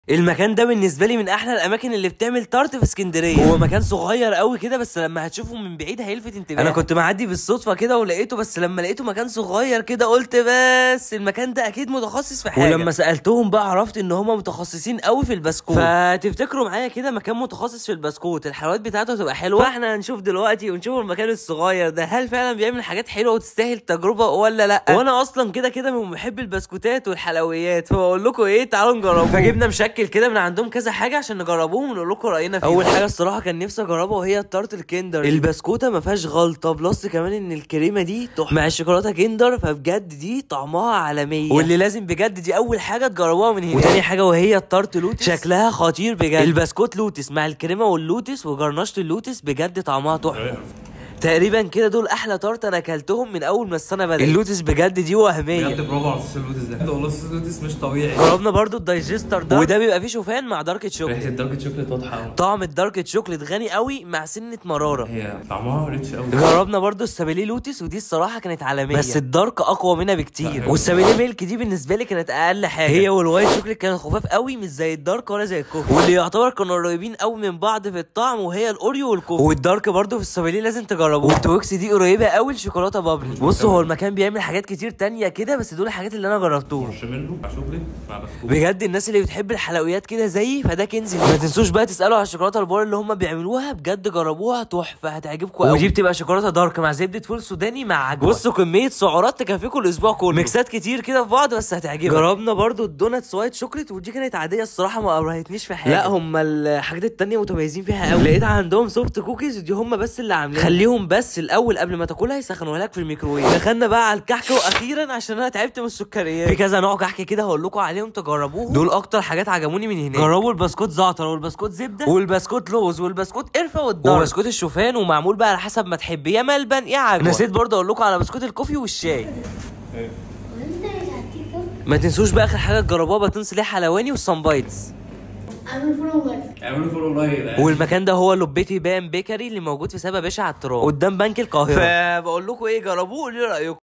المكان ده بالنسبه لي من احلى الاماكن اللي بتعمل تارت في اسكندريه. هو مكان صغير قوي كده بس لما هتشوفه من بعيد هيلفت انتباهك. انا كنت معدي بالصدفه كده ولقيته، بس لما لقيته مكان صغير كده قلت بس المكان ده اكيد متخصص في حاجه. ولما سالتهم بقى عرفت ان هم متخصصين قوي في البسكوت. فتفتكروا معايا كده مكان متخصص في البسكوت الحلويات بتاعته هتبقى حلوه. فاحنا هنشوف دلوقتي ونشوف المكان الصغير ده هل فعلا بيعمل حاجات حلوه وتستاهل التجربه ولا لا. وانا اصلا كده كده من محب البسكوتات والحلويات، فبقول لكم ايه تعالوا نجربه. فجبنا مشكل كده من عندهم كذا حاجه عشان نجربوهم ونقول لكم راينا فيهم. اول حاجه الصراحه كان نفسي اجربها وهي التارت الكندر. البسكوته ما فيهاش غلطه، بلس كمان ان الكريمه دي تحفه مع الشوكولاته كندر، فبجد دي طعمها عالميه واللي لازم بجد دي اول حاجه تجربوها من هنا. وتاني حاجه وهي التارت لوتس، شكلها خطير بجد. البسكوت لوتس مع الكريمه واللوتس وجرنشة اللوتس بجد طعمها تحفه. تقريبا كده دول احلى تارت انا اكلتهم من اول ما السنه بدات. اللوتس بجد دي وهميه بجد، برافو على صوص اللوتس ده والله. صوص اللوتس مش طبيعي. جربنا برضو الدايجستر ده، وده بيبقى فيه شوفان مع دارك شوكليت. ريحه الدارك شوكليت واضحه قوي. طعم الدارك شوكليت غني قوي مع سنه مراره. هي طعمها ريتش قوي. جربنا برضو السابيليه لوتس ودي الصراحه كانت عالميه، بس الدارك اقوى منها بكتير. والسابيليه ميلك دي بالنسبه لي كانت اقل حاجه. هي والوايت شوكليت كانوا خفاف قوي مش زي الدارك ولا زي الكوكو، واللي يعتبر كانوا قريبين قوي من بعض في الطعم وهي الاوريو والكوكو. والدارك برضو في السابيليه لازم تجربوه. والتويكس دي قريبه قوي لشوكولاته بابلي. بصوا هو المكان بيعمل حاجات كتير تانية كده، بس دول الحاجات اللي انا جربتهم. مارشميلو مع شوكليت مع بسكوت. بجد الناس اللي بتحب الحلويات كده زيي فده كنز. ما تنسوش بقى تسالوا على الشوكولاته البار اللي هم بيعملوها، بجد جربوها تحفه هتعجبكم قوي. ودي بتبقى شوكولاته دارك مع زبده فول سوداني مع عجوه. بصوا كميه سعرات تكفيكم الاسبوع كله، ميكسات كتير كده في بعض بس هتعجبك. جربنا برضو الدوناتس وايت شوكليت ودي كانت عاديه الصراحه ما ابرهتنيش في حاجه. لا هم الحاجات التانية متميزين فيها قوي. لقيت عندهم سوفت كوكيز ودي هم بس اللي عاملينها. خليهم بس الاول قبل ما تاكلها يسخنوها لك في الميكروويف. دخلنا بقى على الكحك واخيرا عشان انا تعبت من السكريات. في كذا نوع كحك كده هقول لكم عليهم تجربوهم، دول اكتر حاجات عجبوني من هناك. جربوا البسكوت زعتر والبسكوت زبده والبسكوت لوز والبسكوت قرفه والدار وبسكوت الشوفان، ومعمول بقى على حسب ما تحبي يا ملبن يا عجوه. نسيت برضه اقول لكم على بسكوت الكوفي والشاي. ما تنسوش بقى اخر حاجه تجربوها باتون سليح حلواني والسانبايتس. اعملوا فولو قريب. والمكان ده هو لوبيتي بام بيكري اللي موجود في سبا باشا على التراب قدام بنك القاهره. فبقول لكم ايه جربوه وقولوا لي رايكم.